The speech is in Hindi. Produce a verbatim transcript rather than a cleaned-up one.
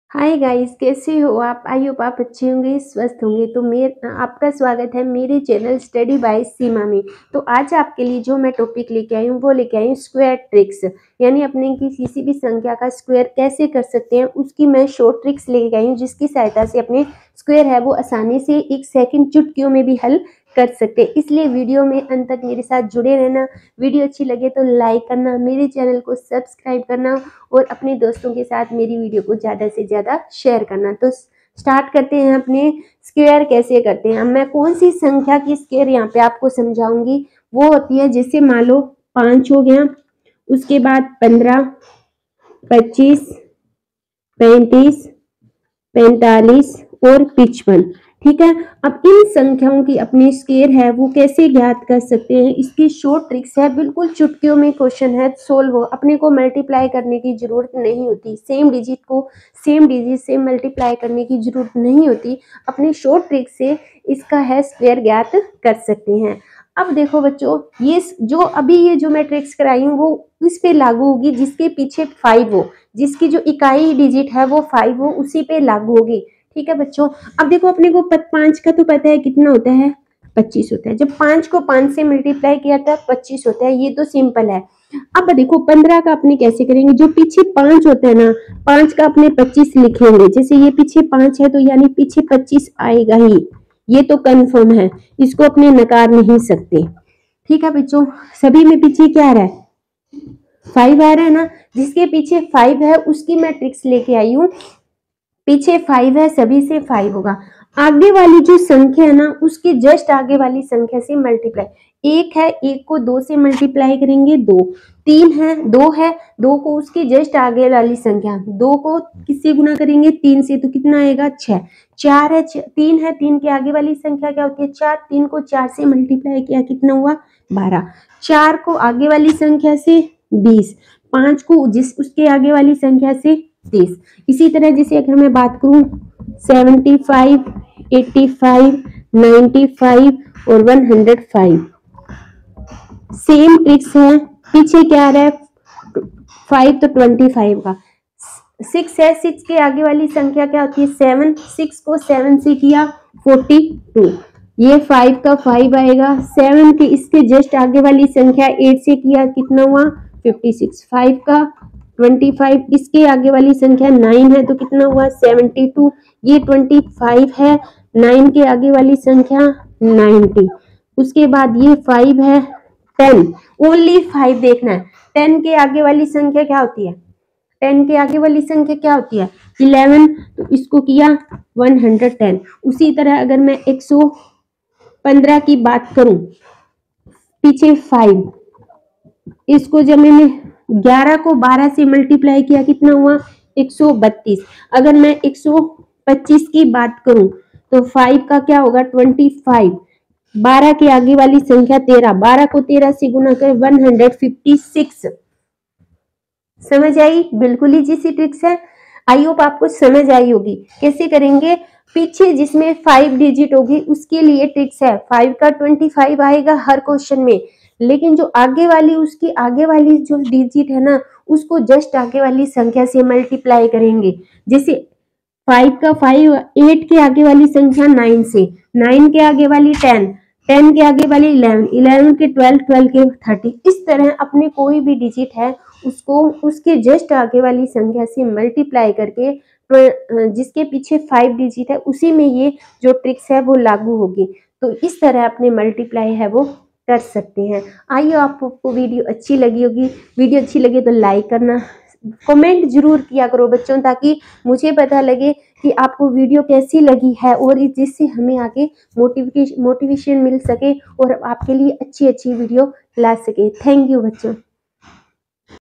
हाय गाइस, कैसे हो आप? आई होप आप अच्छे होंगे, स्वस्थ होंगे। तो मेर आपका स्वागत है मेरे चैनल स्टडी बाय सीमा में। तो आज आपके लिए जो मैं टॉपिक लेके आई हूँ वो लेके आई हूँ स्क्वायर ट्रिक्स, यानी अपने की किसी भी संख्या का स्क्वायर कैसे कर सकते हैं उसकी मैं शॉर्ट ट्रिक्स लेके आई हूँ, जिसकी सहायता से अपने स्क्वायर है वो आसानी से एक सेकंड चुटकियों में भी हल कर सकते हैं। इसलिए वीडियो में अंत तक मेरे साथ जुड़े रहना। वीडियो अच्छी लगे तो लाइक करना, मेरे चैनल को सब्सक्राइब करना और अपने दोस्तों के साथ मेरी वीडियो को ज़्यादा से ज़्यादा शेयर करना। तो स्टार्ट करते हैं अपने स्क्वायर कैसे करते हैं। मैं कौन सी संख्या की स्क्वायर यहाँ पे आपको समझाऊंगी। वो होती है जैसे मान लो पाँच हो गया, उसके बाद पंद्रह, पच्चीस, पैंतीस, पैंतालीस और पिचपन। ठीक है, अब इन संख्याओं की अपनी स्क्वायर है वो कैसे ज्ञात कर सकते हैं, इसकी शॉर्ट ट्रिक्स है। बिल्कुल चुटकियों में क्वेश्चन है, सोल्व हो। अपने को मल्टीप्लाई करने की जरूरत नहीं होती, सेम डिजिट को सेम डिजिट से मल्टीप्लाई करने की जरूरत नहीं होती। अपनी शॉर्ट ट्रिक से इसका है स्क्वायर ज्ञात कर सकते हैं। अब देखो बच्चों, ये जो अभी ये जो मैं ट्रिक्स कराई हूँ वो इस पे लागू होगी जिसके पीछे फाइव हो, जिसकी जो इकाई डिजिट है वो फाइव हो, उसी पे लागू होगी। ठीक है बच्चों, अब देखो अपने को पांच का तो पता है कितना होता है, पच्चीस होता है। जब पांच को पांच से मल्टीप्लाई किया था पच्चीस होता है, ये तो सिंपल है। अब देखो पंद्रह का अपने कैसे करेंगे, जो पीछे पांच होता है ना, पांच का अपने पच्चीस लिखेंगे। जैसे ये पीछे पांच है तो यानी पीछे पच्चीस आएगा ही, ये तो कंफर्म है, इसको अपने नकार नहीं सकते। ठीक है बच्चों, सभी में पीछे क्या आ रहा है, फाइव आ रहा है ना। जिसके पीछे फाइव है उसकी मैं ट्रिक्स लेके आई हूँ। पीछे फाइव है, सभी से फाइव होगा। आगे वाली जो संख्या है ना उसके जस्ट आगे वाली संख्या से मल्टीप्लाई। एक है, एक को दो से मल्टीप्लाई करेंगे, दो। तीन है, दो है, दो को उसके जस्ट आगे वाली संख्या, दो को किससे गुना करेंगे, तीन से, तो कितना आएगा, छह। चार है, तीन है, तीन के आगे वाली संख्या क्या होती है, चार। तीन को चार से मल्टीप्लाई किया, कितना हुआ, बारह। चार को आगे वाली संख्या से बीस, पांच को जिस उसके आगे वाली संख्या से तीस। इसी तरह जैसे अगर मैं बात करूं seventy five, eighty five, ninety five और one hundred five, same tricks है। पीछे क्या आ रहा है, फाइव तो ट्वेंटी फाइव का। सिक्स है, सिक्स के आगे वाली संख्या क्या होती है, सेवन। सिक्स को सेवन से किया फोर्टी टू, ये फाइव का फाइव आएगा। सेवन के इसके जस्ट आगे वाली संख्या एट से किया, कितना हुआ, फिफ्टी सिक्स। फाइव का ट्वेंटी फाइव, इसके आगे वाली संख्या नाइन है तो कितना हुआ, सेवेंटी टू। ये ट्वेंटी फाइव है, नाइन के आगे वाली संख्या नाइन्टी। उसके बाद ये फाइव है, टेन। ओनली फाइव देखना है। टेन के आगे वाली संख्या क्या होती है, टेन के आगे वाली संख्या क्या होती है, इलेवन। तो इसको किया वन हंड्रेड टेन। उसी तरह अगर मैं एक सौ पंद्रह की बात करूं, पीछे फाइव, इसको जब मैंने ग्यारह को बारह से मल्टीप्लाई किया, कितना हुआ, एक सौ बत्तीस। अगर मैं एक सौ पच्चीस की बात करूं तो फाइव का क्या होगा, ट्वेंटी फाइव। बारह के आगे वाली संख्या तेरह, बारह को तेरह से गुना कर वन हंड्रेड फिफ्टी सिक्स। समझ आई, बिल्कुल ही जैसी ट्रिक्स है। आई होप आपको समझ आई होगी। कैसे करेंगे, पीछे जिसमें फाइव डिजिट होगी उसके लिए ट्रिक्स है। फाइव का ट्वेंटी फाइव आएगा हर क्वेश्चन में, लेकिन जो आगे वाली उसकी आगे वाली जो डिजिट है ना उसको जस्ट आगे वाली संख्या से मल्टीप्लाई करेंगे। जैसे फाइव का फाइव, एट के आगे वाली संख्या नाइन से, नाइन के आगे वाली टेन, टेन के आगे वाली इलेवन, इलेवन के ट्वेल्व, ट्वेल्व के थर्टी। इस तरह अपने कोई भी डिजिट है उसको उसके जस्ट आगे वाली संख्या से मल्टीप्लाई करके, जिसके पीछे फाइव डिजिट है उसी में ये जो ट्रिक्स है वो लागू होगी। तो इस तरह अपने मल्टीप्लाई है वो कर सकते हैं। आइए, आपको वीडियो अच्छी लगी होगी। वीडियो अच्छी लगे तो लाइक करना, कमेंट जरूर किया करो बच्चों, ताकि मुझे पता लगे कि आपको वीडियो कैसी लगी है और जिससे हमें आगे मोटिवेशन मोटिवेशन मिल सके और आपके लिए अच्छी अच्छी वीडियो ला सके। थैंक यू बच्चों।